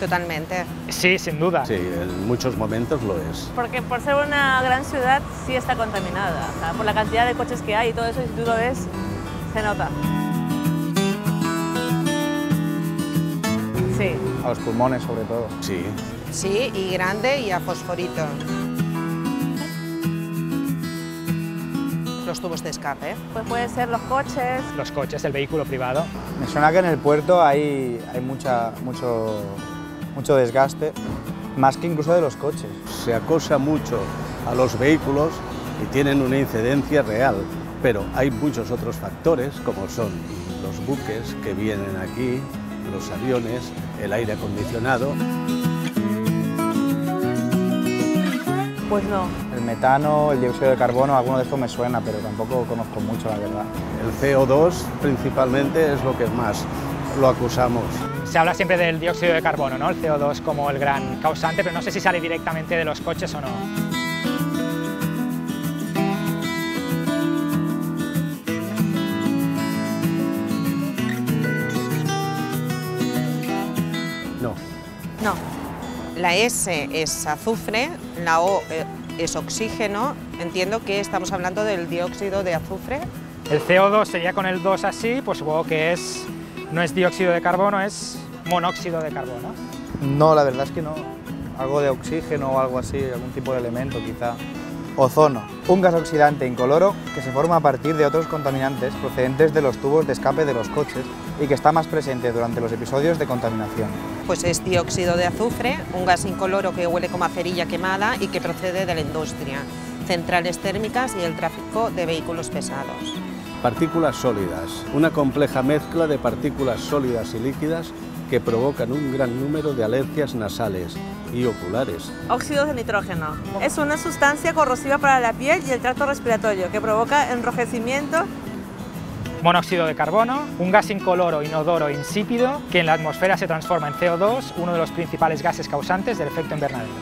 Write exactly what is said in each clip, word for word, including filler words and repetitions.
Totalmente. Sí, sin duda. Sí, en muchos momentos lo es. Porque por ser una gran ciudad sí está contaminada, o sea, por la cantidad de coches que hay y todo eso, si tú lo ves, se nota. Sí. A los pulmones sobre todo. Sí. Sí, y grande y a fosforito. Los tubos de escape. Pues puede ser los coches. Los coches, el vehículo privado. Me suena que en el puerto hay, hay mucha, mucho, mucho desgaste, más que incluso de los coches. Se acosa mucho a los vehículos y tienen una incidencia real, pero hay muchos otros factores, como son los buques que vienen aquí, los aviones, el aire acondicionado. Pues no. El metano, el dióxido de carbono, alguno de estos me suena, pero tampoco conozco mucho, la verdad. El C O dos principalmente es lo que más lo acusamos. Se habla siempre del dióxido de carbono, ¿no? El C O dos como el gran causante, pero no sé si sale directamente de los coches o no. No. No. La S es azufre, la O es oxígeno. Entiendo que estamos hablando del dióxido de azufre. El C O dos sería con el dos así, pues supongo que es, no es dióxido de carbono, es monóxido de carbono. No, la verdad es que no. Algo de oxígeno o algo así, algún tipo de elemento quizá. Ozono, un gas oxidante incoloro que se forma a partir de otros contaminantes procedentes de los tubos de escape de los coches y que está más presente durante los episodios de contaminación. Pues es dióxido de azufre, un gas incoloro que huele como a cerilla quemada y que procede de la industria, centrales térmicas y el tráfico de vehículos pesados. Partículas sólidas, una compleja mezcla de partículas sólidas y líquidas que provocan un gran número de alergias nasales y oculares. Óxidos de nitrógeno. Es una sustancia corrosiva para la piel y el tracto respiratorio que provoca enrojecimiento. Monóxido de carbono, un gas incoloro, inodoro e insípido que en la atmósfera se transforma en C O dos, uno de los principales gases causantes del efecto invernadero.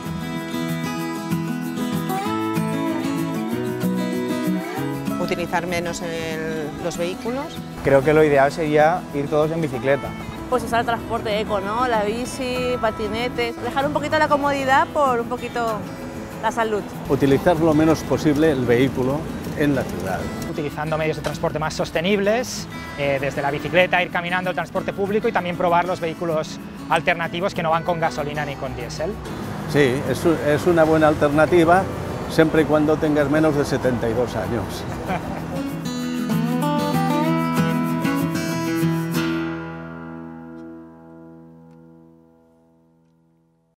Utilizar menos el, los vehículos. Creo que lo ideal sería ir todos en bicicleta. Pues usar transporte eco, ¿no? La bici, patinetes, dejar un poquito la comodidad por un poquito la salud. Utilizar lo menos posible el vehículo en la ciudad. Utilizando medios de transporte más sostenibles, eh, desde la bicicleta, ir caminando, el transporte público y también probar los vehículos alternativos que no van con gasolina ni con diésel. Sí, es, es una buena alternativa siempre y cuando tengas menos de setenta y dos años.